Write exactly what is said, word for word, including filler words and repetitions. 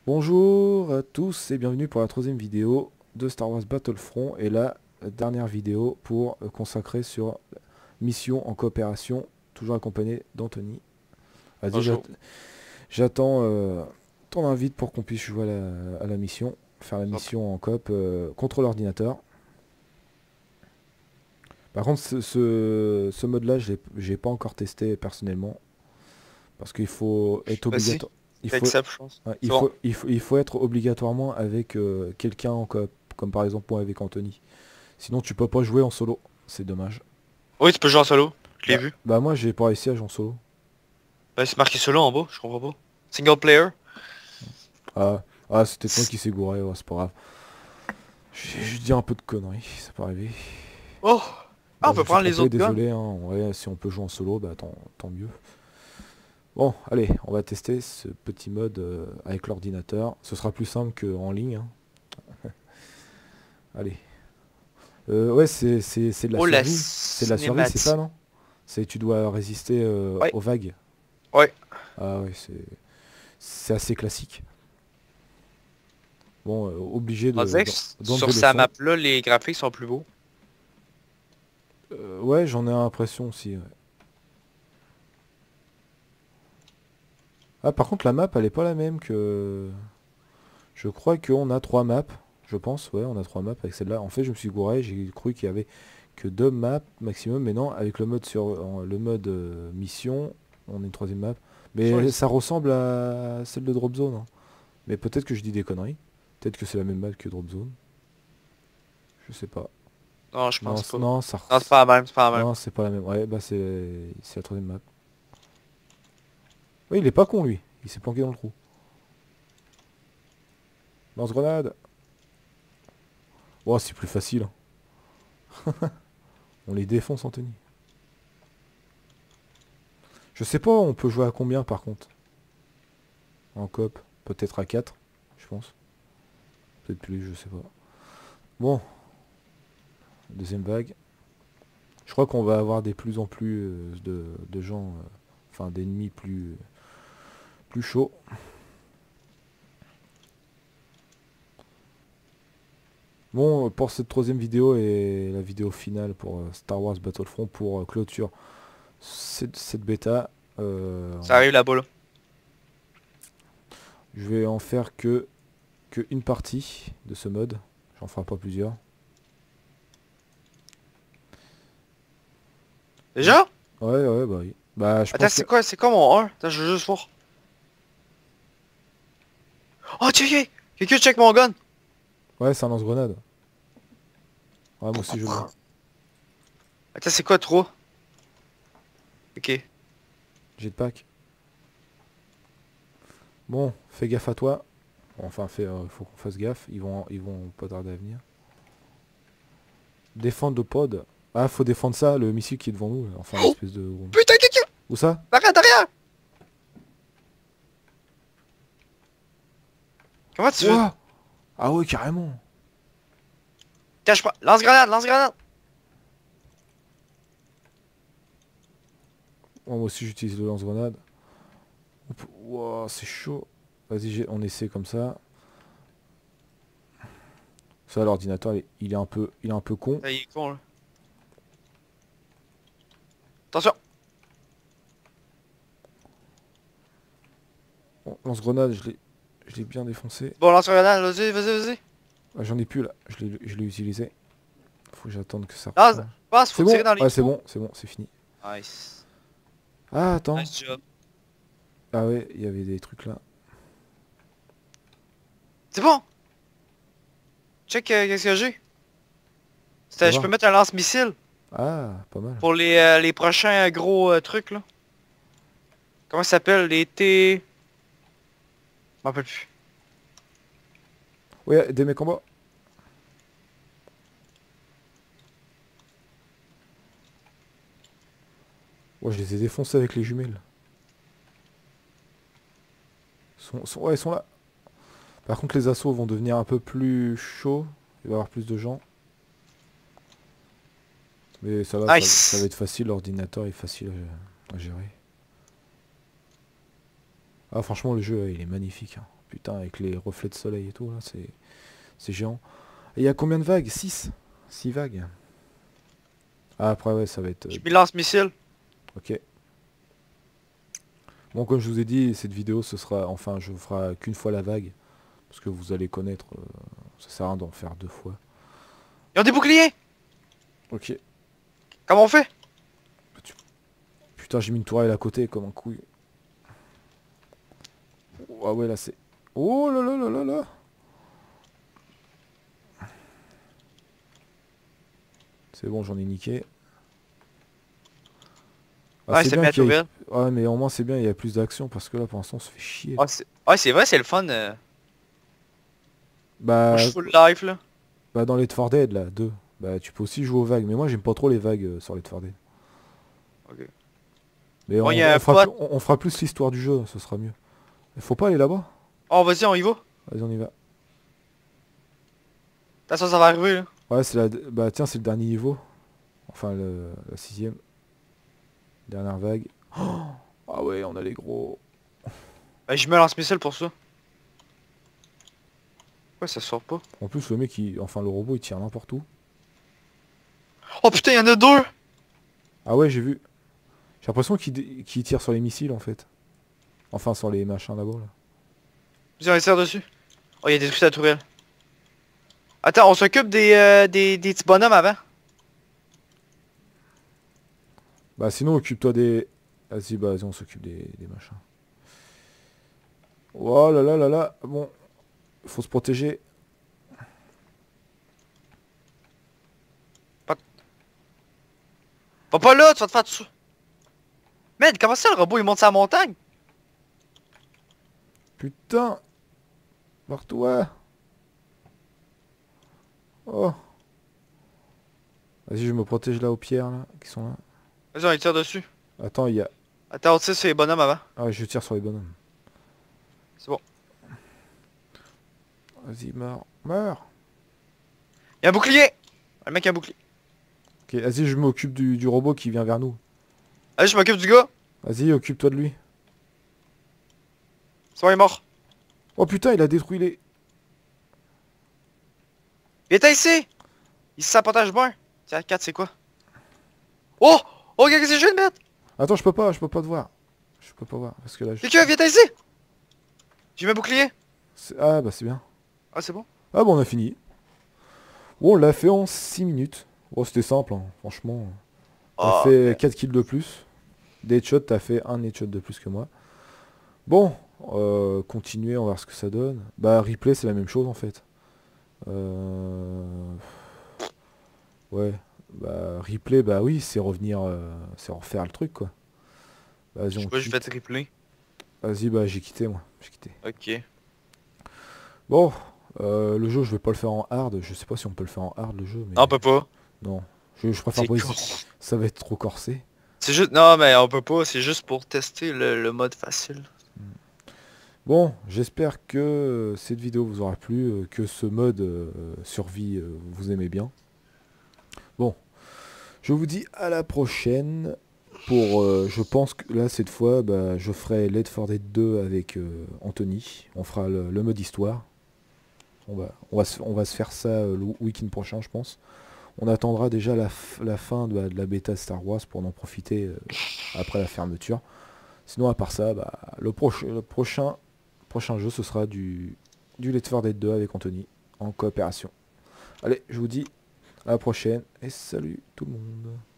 Bonjour à tous et bienvenue pour la troisième vidéo de Star Wars Battlefront et la dernière vidéo pour euh, consacrer sur mission en coopération, toujours accompagné d'Anthony. Vas-y, j'at- Bonjour. j'attends euh, ton invite pour qu'on puisse jouer à la, à la mission, faire la Hop. mission en coop euh, contre l'ordinateur. Par contre, ce, ce, ce mode-là, je l'ai j'ai pas encore testé personnellement parce qu'il faut être Vas-y. obligatoire. Il faut, Accept, je pense. ouais, il C'est bon. faut, il faut, il faut être obligatoirement avec euh, quelqu'un en coop, comme par exemple moi avec Anthony. Sinon, tu peux pas jouer en solo. C'est dommage. Oui, tu peux jouer en solo. Je l'ai Bah, vu. bah moi, j'ai pas réussi à jouer en solo. Bah, c'est marqué solo en bas, je comprends pas. Single player. Ah, ah c'était toi C'est- qui s'est gouré. Ouais, c'est pas grave. J'ai juste dit un peu de conneries. Ça peut arriver. Oh! Ah, Bon, on je peut me suis prendre les trompé. autres guns. Désolé. Hein. Ouais, si on peut jouer en solo, bah tant, tant mieux. Bon, allez, on va tester ce petit mode euh, avec l'ordinateur. Ce sera plus simple qu'en ligne. Hein. Allez. Euh, ouais, c'est c'est- c'est de la Oh, la survie. C'est de la survie, c'est ça, cinématique. non? C'est tu dois résister euh, Ouais, aux vagues. ouais. Ah ouais, c'est c'est assez classique. Bon, euh, obligé On de dirait que d'en- s- sur d'enlever le sa son. map là, les graphiques sont plus beaux. Euh, ouais, j'en ai l'impression aussi. Ouais. Ah, par contre, la map, elle est pas la même que. Je crois qu'on a trois maps. Je pense, ouais, on a trois maps avec celle-là. En fait, je me suis gouré, j'ai cru qu'il y avait que deux maps maximum, mais non, avec le mode sur en- le mode euh, mission, on a une troisième map. Mais Choisis. ça ressemble à celle de Drop Zone. Hein. Mais peut-être que je dis des conneries. Peut-être que c'est la même map que Drop Zone. Je sais pas. Non, je Non, pense c- pas. non, ça. Non, c'est res- pas la même, c'est pas la même. Non, c'est pas la même. Ouais, bah c'est c'est la troisième map. Oui, il est pas con lui. Il s'est planqué dans le trou. Lance-grenade. Oh, c'est plus facile. Hein. On les défonce, Anthony. Je sais pas, on peut jouer à combien par contre? En coop. Peut-être à quatre, je pense. Peut-être plus, je sais pas. Bon, deuxième vague. Je crois qu'on va avoir des plus en plus euh, de, de gens, euh, enfin d'ennemis plus, plus chauds. Bon, pour cette troisième vidéo et la vidéo finale pour euh, Star Wars Battlefront pour euh, clôture cette, cette bêta, euh, Ça arrive là-bas là. je vais en faire que, que une partie de ce mode. J'en ferai pas plusieurs. Donc, Déjà? ouais, ouais, bah oui. Bah, je Attends, pense que... c'est quoi, c'est quoi mon un? Attends, je veux juste voir. Oh, tiens, tiens! Quelqu'un check mon gun! Ouais, c'est un lance-grenade. Ouais, moi aussi, je l'ai. Attends, c'est quoi trois? Ok. Jetpack. Bon, fais gaffe à toi. Enfin, fais, euh, faut qu'on fasse gaffe. Ils vont, ils vont pas tarder à venir. Défendre le pod. Ah, faut défendre ça, le missile qui est devant nous. Là. Enfin, Oh! l'espèce de... Putain, quelqu'un! Où ça? Arrête, derrière! Comment tu veux? Ouah. Ah ouais, carrément. Cache pas. Lance-grenade, lance-grenade! Oh, moi aussi, j'utilise le lance-grenade. Oup, ouah, c'est chaud. Vas-y, j'ai- on essaie comme ça. Ça, l'ordinateur, il, est- il est un peu, il est un peu con. Ah, il est con, là. Attention! Bon, lance-grenade, je l'ai, je l'ai bien défoncé. Bon, lance-grenade, vas-y, vas-y, vas-y. Ah, j'en ai plus là. Je l'ai, je l'ai utilisé. Faut que j'attende que ça Lance, recharge. passe, C'est faut bon. tirer dans les Ouais, c'est trous. bon, c'est bon, c'est fini. Nice. Ah, attends. Nice job. Ah ouais, il y avait des trucs là. C'est bon! Check euh, qu'est-ce que j'ai. Fais C'était- Je peux voir. mettre un lance-missile Ah, pas mal. pour les, euh, les prochains euh, gros euh, trucs, là. Comment ça s'appelle? Les T... Je m'en rappelle plus. Ouais, des mecs en bas. Ouais, je les ai défoncés avec les jumelles. Ils sont, sont- ouais, ils sont là. Par contre, les assauts vont devenir un peu plus chauds. Il va y avoir plus de gens. Mais ça va, ça, ça va Nice! être facile. L'ordinateur est facile à, à gérer. Ah, franchement, le jeu, il est magnifique. Hein. Putain, avec les reflets de soleil et tout, là, c'est c'est géant. Et il y a combien de vagues? Six. Six vagues. Ah, après, ouais, ça va être... euh, J'ai mis lance-missile. Ok. Bon, comme je vous ai dit, cette vidéo, ce sera... Enfin, je ferai qu'une fois la vague. Parce que vous allez connaître... euh, ça sert à rien d'en faire deux fois. Ils ont des boucliers. Ok. Comment on fait? Putain, j'ai mis une tourelle à côté comme un couille. Ah ouais, là, c'est... Oh là là là là là. C'est bon, j'en ai niqué. Ah, Ouais, c'est c'est bien bien qu'il y ait... nouvelle. Ouais, mais au moins, c'est bien, il y a plus d'action. Parce que là, pour l'instant, on se fait chier. Ouais, c'est ouais, c'est vrai, c'est le fun. euh. Moi, je Bah... suis full life, là. Bah, dans Left four Dead, là, deux. Bah, tu peux aussi jouer aux vagues. Mais moi, j'aime pas trop les vagues euh, sur Left four Dead. Ok. Mais Bon, il y on, a on un fera, plus, pote. on, on fera plus l'histoire du jeu, ce sera mieux. Il faut pas aller là-bas? Oh, vas-y, on y va. Vas-y, on y va. Attention, ça va arriver, là. Ouais, c'est la... Bah, tiens, c'est le dernier niveau. Enfin, le... la sixième. Dernière vague. Oh, ah ouais, on a les gros... Bah, je me lance-missile pour ça. Ouais, ça sort pas. En plus, le mec, il... enfin, le robot, il tire n'importe où. Oh putain, il y en a deux. Ah ouais, j'ai vu. J'ai l'impression qu'il dé- qu'il tire sur les missiles, en fait. Enfin, sur les machins là-bas, là. Vas-y, on les tire dessus. Oh, il a détruit la tourelle. Attends, on s'occupe des, euh, des, des petits bonhommes avant. Bah, sinon, occupe-toi des... Vas-y, bah, vas-y, on s'occupe des... des machins. Oh là là là là. Bon. Faut se protéger. Va pas là, tu vas te faire dessus. Merde, comment ça le robot il monte sa montagne? Putain. Barre-toi. Oh. Vas-y, je me protège là aux pierres, là, qui sont là. Vas-y, on les tire dessus. Attends, il y a... Attends, on tire sur les bonhommes avant. Ah ouais, je tire sur les bonhommes. C'est bon. Vas-y, meurs. Meurs. Il y a un bouclier. Le mec a un bouclier. Ok, vas-y, je m'occupe du, du robot qui vient vers nous. Allez, je m'occupe du gars. Vas-y, occupe-toi de lui. C'est bon, il est mort. Oh putain, il a détruit les... Il était ici. Il se sabotage bien. Tiens, quatre, c'est quoi? Oh! Oh, qu'est-ce que c'est, je viens de mettre? Attends, je peux pas, je peux pas te voir. Je peux pas voir, parce que là... Je... Quelqu'un, viens ici. J'ai mis un bouclier. c'est- Ah, bah c'est bien. Ah, c'est bon. Ah bon, on a fini. Bon, on l'a fait en six minutes. Bon, c'était simple, hein, franchement. T'as Oh, fait quatre kills de plus. Des headshots, t'as fait un headshot de plus que moi. Bon, euh, continuer, on va voir ce que ça donne. Bah, replay, c'est la même chose en fait. Euh... Ouais, bah, replay, bah oui, c'est revenir, euh, c'est refaire le truc quoi. Vas-y, je sais on pas, je vais quitte. tripler. Vas-y, bah, j'ai quitté moi. J'ai quitté. Ok. Bon, euh, le jeu, je vais pas le faire en hard. Je sais pas si on peut le faire en hard le jeu, mais Non, on peut pas. non. Je, je préfère C'est pas court. essayer. Ça va être trop corsé. C'est juste... Non, mais on peut pas. C'est juste pour tester le, le mode facile. Bon, j'espère que cette vidéo vous aura plu, euh, que ce mode euh, survie euh, vous aimez bien. Bon, je vous dis à la prochaine. Pour, euh, je pense que là cette fois, bah, je ferai Left four Dead deux avec euh, Anthony. On fera le, le mode histoire. On va, on va, se, on va se faire ça euh, le week-end prochain, je pense. On attendra déjà la, f- la fin de, de la bêta Star Wars pour en profiter euh, après la fermeture. Sinon, à part ça, bah, le, proche, le prochain, prochain jeu, ce sera du, du Left four Dead deux avec Anthony en coopération. Allez, je vous dis à la prochaine et salut tout le monde.